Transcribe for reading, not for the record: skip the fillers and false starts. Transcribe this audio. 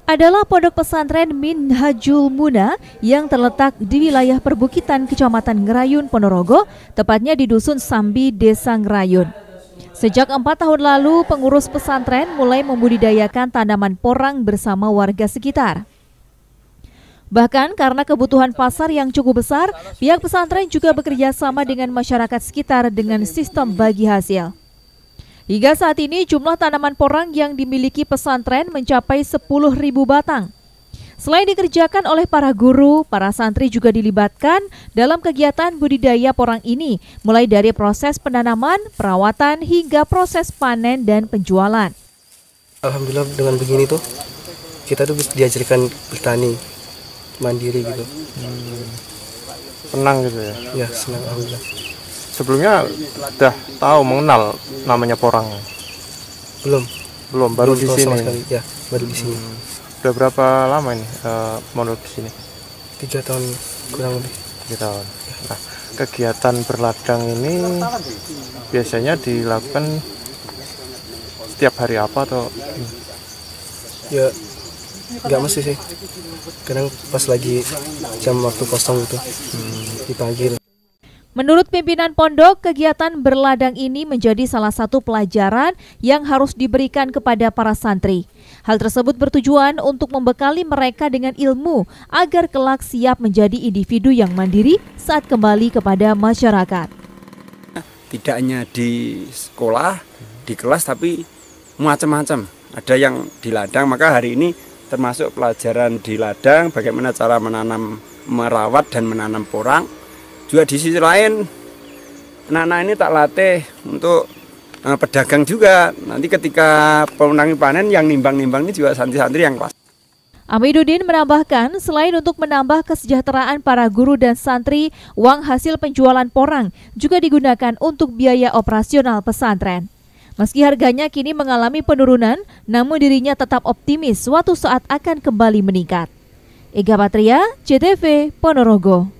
adalah pondok pesantren Minhajul Muna yang terletak di wilayah perbukitan Kecamatan Ngerayun, Ponorogo, tepatnya di Dusun Sambi, Desa Ngerayun. Sejak 4 tahun lalu, pengurus pesantren mulai membudidayakan tanaman porang bersama warga sekitar. Bahkan karena kebutuhan pasar yang cukup besar, pihak pesantren juga bekerja sama dengan masyarakat sekitar dengan sistem bagi hasil. Hingga saat ini jumlah tanaman porang yang dimiliki pesantren mencapai 10.000 batang. Selain dikerjakan oleh para guru, para santri juga dilibatkan dalam kegiatan budidaya porang ini, mulai dari proses penanaman, perawatan, hingga proses panen dan penjualan. Alhamdulillah dengan begini tuh, kita tuh bisa diajarkan bertani mandiri gitu. Senang gitu ya? Ya, senang alhamdulillah. Sebelumnya udah tahu mengenal namanya porang? Belum, baru di sini. Ya, baru di sini. Udah berapa lama ini mondok di sini? 3 tahun kurang lebih. 3 tahun. Nah, kegiatan berladang ini biasanya dilakukan setiap hari apa atau? Ya, nggak mesti sih. Kadang pas lagi jam waktu kosong itu dipanggil. Menurut pimpinan pondok, kegiatan berladang ini menjadi salah satu pelajaran yang harus diberikan kepada para santri. Hal tersebut bertujuan untuk membekali mereka dengan ilmu agar kelak siap menjadi individu yang mandiri saat kembali kepada masyarakat. Tidak hanya di sekolah, di kelas, tapi macam-macam. Ada yang di ladang, maka hari ini termasuk pelajaran di ladang, bagaimana cara menanam, merawat dan menanam porang. Juga di sisi lain, anak-anak ini tak latih untuk pedagang juga. Nanti ketika pemenangi panen yang nimbang-nimbang ini juga santri-santri yang kelas. Amiduddin menambahkan, selain untuk menambah kesejahteraan para guru dan santri, uang hasil penjualan porang juga digunakan untuk biaya operasional pesantren. Meski harganya kini mengalami penurunan, namun dirinya tetap optimis suatu saat akan kembali meningkat. Ega Patria, CTV, Ponorogo.